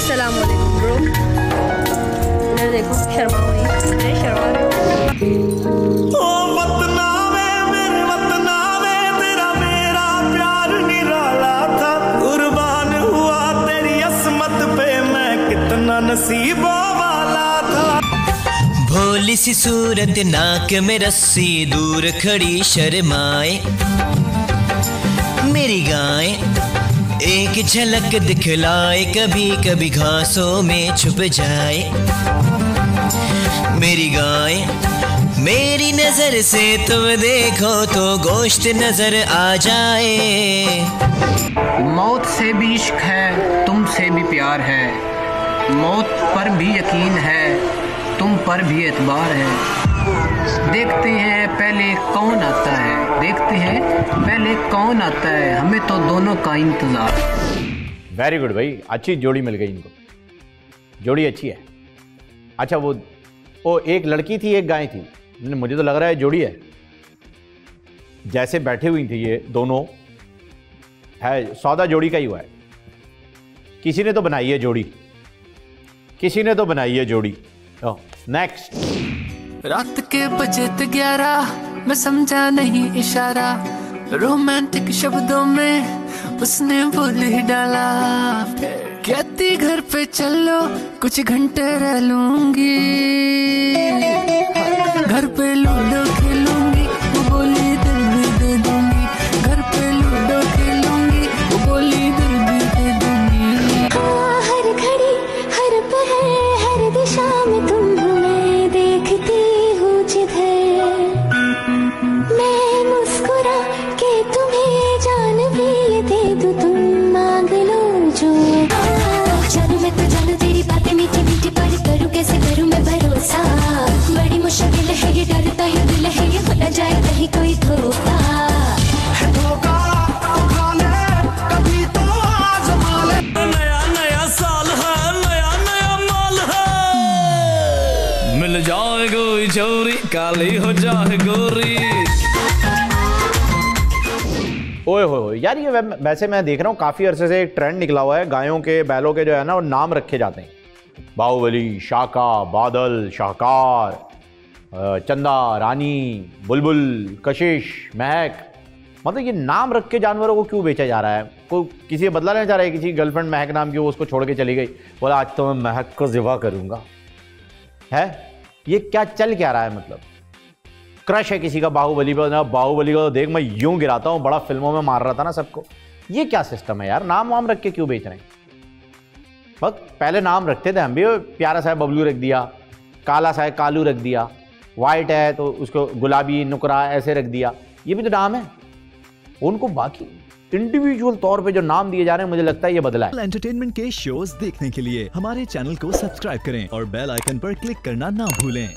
अस्सलाम वालेकुम ब्रो। इधर देखो, शर्मा हुई, शर्मा तेरा मेरा प्यार निराला था, कुर्बान हुआ तेरी असमत पे मैं कितना नसीबों वाला था। भोली सी सूरत नाक में रस्सी दूर खड़ी शर्माए मेरी गाय, एक झलक दिखलाए कभी कभी घासों में छुप जाए मेरी गाय। मेरी नजर से तुम देखो तो गोश्त नजर आ जाए। मौत से भी इश्क है, तुमसे भी प्यार है, मौत पर भी यकीन है, तुम पर भी एतबार है। देखते हैं पहले कौन आता है, देखते हैं पहले कौन आता है, हमें तो दोनों का इंतजार। वेरी गुड भाई, अच्छी जोड़ी मिल गई इनको, जोड़ी अच्छी है। अच्छा वो एक लड़की थी एक गाय थी, मुझे तो लग रहा है जोड़ी है। जैसे बैठे हुई थी ये दोनों, है सौदा जोड़ी का ही हुआ है। किसी ने तो बनाई है जोड़ी, किसी ने तो बनाई है जोड़ी। नेक्स्ट। रात के बजे 11 मैं समझा नहीं इशारा, रोमांटिक शब्दों में उसने बोल ही डाला। कहती घर पे चलो कुछ घंटे रह लूंगी, घर पे लूडो खेलूंगी, वो बोली दिल भी दे दूंगी। घर पे लूडो खेलूंगी, वो बोली दिल भी दे दूंगी। हर घड़ी हर पहर हर दिशा में तुम्हें देखती हूँ जिधर, मैं मुस्कुरा के तुम्हें जान भी दे दूँ, तुम मांग लो जो। जानू मैं तो जानू तेरी बातें मीठी मीठी, पर करूँ कैसे करूँ मैं भरोसा। बड़ी मुश्किल है ये, डरता ही दिल है ये, हो न जाए कहीं कोई धोखा। कभी तो आज़मा ले। नया नया साल है, नया नया माल है, मिल जाए कोई चोरी काली हो जाए गोरी। ओए हो यार, ये वैसे मैं देख रहा हूँ काफ़ी अरसे से एक ट्रेंड निकला हुआ है, गायों के बैलों के जो है ना वो नाम रखे जाते हैं। बाहुबली, शाका, बादल, शाहकार, चंदा, रानी, बुलबुल, कशिश, महक। मतलब ये नाम रख के जानवरों को क्यों बेचा जा रहा है? कोई किसी से बदला लेना चाह रहा है? किसी गर्लफ्रेंड महक नाम की, वो उसको छोड़ के चली गई, बोला आज तो मैं महक को ज़िबा करूँगा। है ये क्या चल क्या रहा है? मतलब क्रश है किसी का बाहुबली पर, बाहुबली को देख मैं यूं गिराता हूँ, बड़ा फिल्मों में मार रहा था ना सबको। ये क्या सिस्टम है यार? नाम वाम रख के क्यों बेच रहे हैं? बस पहले नाम रखते थे हम भी, प्यारा सा बबलू रख दिया, काला सा कालू रख दिया, वाइट है तो उसको गुलाबी नुकरा ऐसे रख दिया, ये भी तो नाम है। उनको बाकी इंडिविजुअल तौर पे जो नाम दिए जा रहे हैं, मुझे लगता है ये बदला है। एंटरटेनमेंट के शोज देखने के लिए हमारे चैनल को सब्सक्राइब करें और बेल आइकन पर क्लिक करना ना भूलें।